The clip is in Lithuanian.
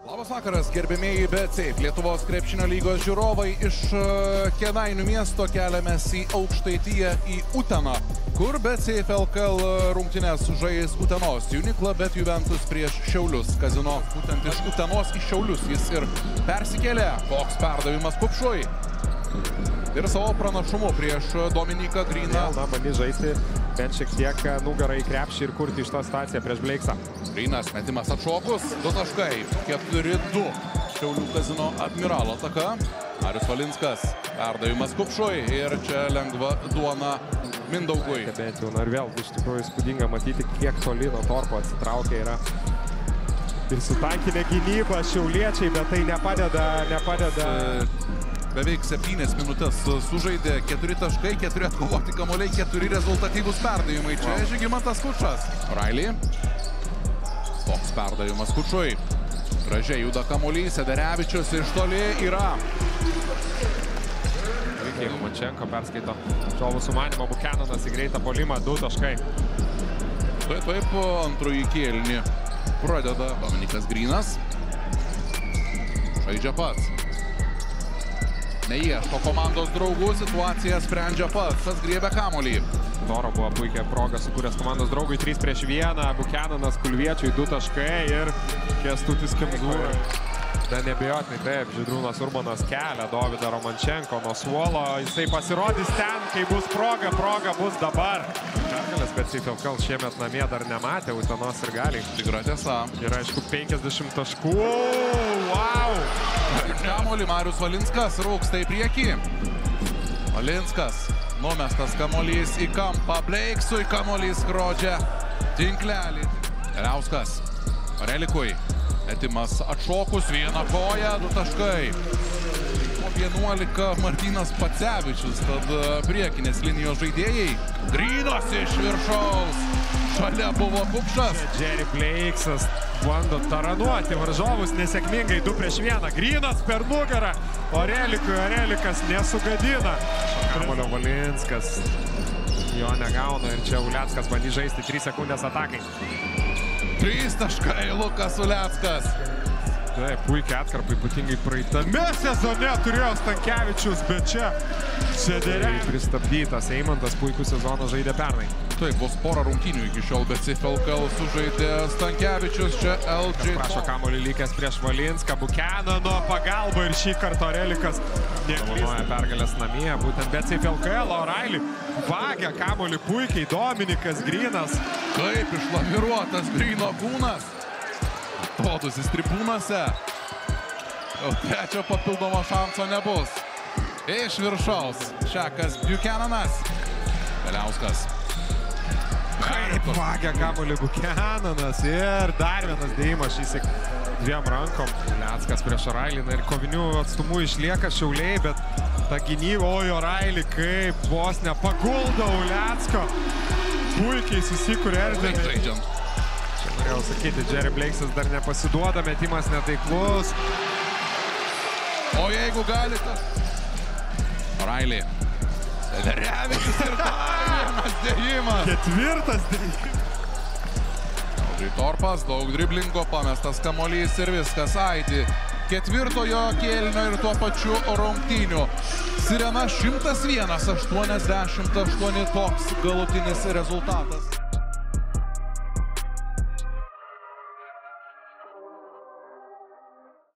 Labas vakaras, gerbėmėjai BCF, Lietuvos krepšinio lygos žiūrovai. Iš Kėdainių miesto keliamės į Aukštaitiją, į Uteną, kur BCF LKL rungtynes žais Utenos Unikla, bet Juventus prieš Šiaulius. Kazino būtent iš Utenos į Šiaulius jis ir persikėlė. Koks perdavimas Kupšui. Ir savo pranašumu prieš Dominiką Gryną. Bandys žaisti bent šiek tiek nugarą į krepšį ir kurti iš to situaciją prieš Bleiksą. Grynas metimas atšokus, 2 taškai, 4-2. Šiaulių Kazino Admiralo ataka. Marius Valinskas, perdavimas Kupšui ir čia lengva duona Mindaugui. Bet jau ir vėl iš tikrųjų įspūdinga matyti, kiek toli nuo torpo atsitraukia yra. Ir sutankinė gynyba šiauliečiai, bet tai nepadeda. Beveik 7 minutės sužaidė, 4 taškai, 4 atkovoti kamuoliai, 4 rezultatyvūs perdavimai. Čia Žygimantas Kučas. Railį. Toks perdavimas Kučui. Gražiai juda kamuolys, Sederevičius iš toli yra. Puikiai Romančenko perskaito Čovų sumanimą, Bukenanas į greitą puolimą, 2 taškai. Taip, antrųjį kėlinį pradeda Dominikas Grynas. Žaidžia pats. Neieško komandos draugų, situaciją sprendžia pats, tas griebė kamuolį. Doro buvo puikia proga sukūręs komandos draugui, 3-1, Bukenanas Kulviečiui 2 taškai ir Kęstutis Kemzūra. Bet nebejotinai taip, Žydrūnas Urbanas kelia Dovydą Romančenko nuo suolo, jisai pasirodys ten, kai bus proga bus dabar. Pergalės BCF LKL šiemet namie dar nematė Utenos ir Galiai. Tikra tiesa. Ir aišku 50 taškų, wow! Kamuolį Marius Valinskas rūksta į priekį. Valinskas numestas kamuolys į kampą. Bleiksui kamuolys skrodžia tinklelį. Keliauskas Relikui. Metimas atšokus, 1 koja, 2 taškai. Po 11 Martynas Pacevičius, tad priekinės linijos žaidėjai. Grynas iš viršaus. Šalia buvo Kupšas. Jerry Bleiksas bando taranuoti varžovus nesėkmingai, 2-1. Grynas per nugarą, o Relikas nesugadina. Kamuolio Valinskas jo negauna ir čia Uleckas bandys žaisti 3 sekundės atakai. 3 taškai Lukas Uleckas. Taip, puikiai atkarpa, ypatingai praeitame sezone turėjo Stankevičius, bet čia Sederevičius pristabdytas. Eimantas puikų sezoną žaidė pernai. Taip, vos porą rungtynių iki šiol BCF LKL sužaidė Stankevičius, čia LG. Prašo kamuolį likęs prieš Valinską, Bukenano pagalba ir šį kartą Relikas dovanoja pergalės namie. Būtent BCF LKL, o Railį vagia kamuolį puikiai Dominikas Grynas. Kaip išlaviruotas Gryno kūnas. Totusis tribūnose. Jau trečio papildomo šanso nebus. Iš viršaus Šekas Bukenanas. Keliauskas. Kaip vagia kamuolį Bukenanas ir dar vienas dėjimas šįsyk 2 rankom. Uleckas prieš Railį ir kovinių atstumų išlieka Šiauliai, bet ta gynyba, ojo Railį kaip vos nepaguldo Ulecko. Puikiai susikūrė erdvę. Žaidžiant. Čia norėjau sakyti, Jerry Bleiksas dar nepasiduoda, metimas netaiklus. O jeigu galite... Railį. Sederevičius ir dar vienas dėjimas. 4 dėjimas. Audrey Torpas, daug driblingo, pamestas kamuolys ir viskas aidi. 4-ojo kėlinio ir tuo pačiu rungtynių. Sirena 101-88, toks galutinis rezultatas.